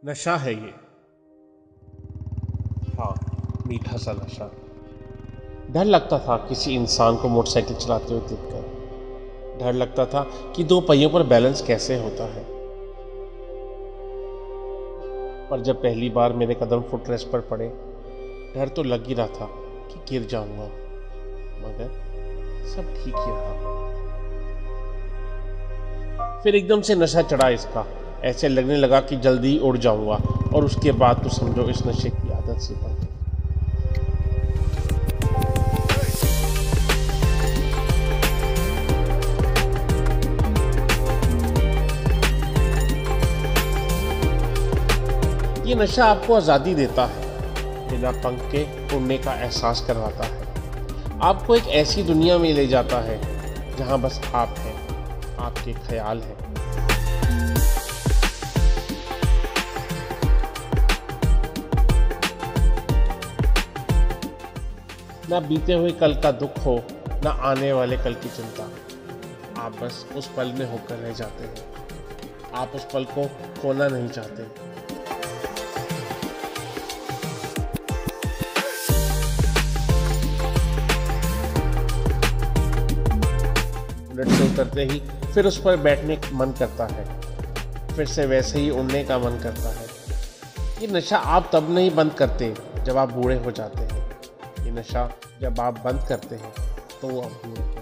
नशा है ये। हाँ, मीठा सा नशा। डर लगता था किसी इंसान को मोटरसाइकिल चलाते हुए देखकर। डर लगता था कि दो पहियों पर बैलेंस कैसे होता है। पर जब पहली बार मेरे कदम फुटरेस्ट पर पड़े, डर तो लग ही रहा था कि गिर जाऊंगा, मगर सब ठीक ही रहा। फिर एकदम से नशा चढ़ा इसका। ऐसे लगने लगा कि जल्दी ही उड़ जाऊंगा, और उसके बाद तो समझो इस नशे की आदत सी पड़ गई। ये नशा आपको आज़ादी देता है, बिना पंख के उड़ने का एहसास करवाता है। आपको एक ऐसी दुनिया में ले जाता है जहां बस आप हैं, आपके ख्याल हैं। ना बीते हुए कल का दुख हो, ना आने वाले कल की चिंता। आप बस उस पल में होकर रह जाते हैं। आप उस पल को खोना नहीं चाहते। बुलेट से उतरते ही फिर उस पर बैठने का मन करता है, फिर से वैसे ही उड़ने का मन करता है। ये नशा आप तब नहीं बंद करते जब आप बूढ़े हो जाते हैं। ये नशा जब आप बंद करते हैं तो वो अब बूढ़े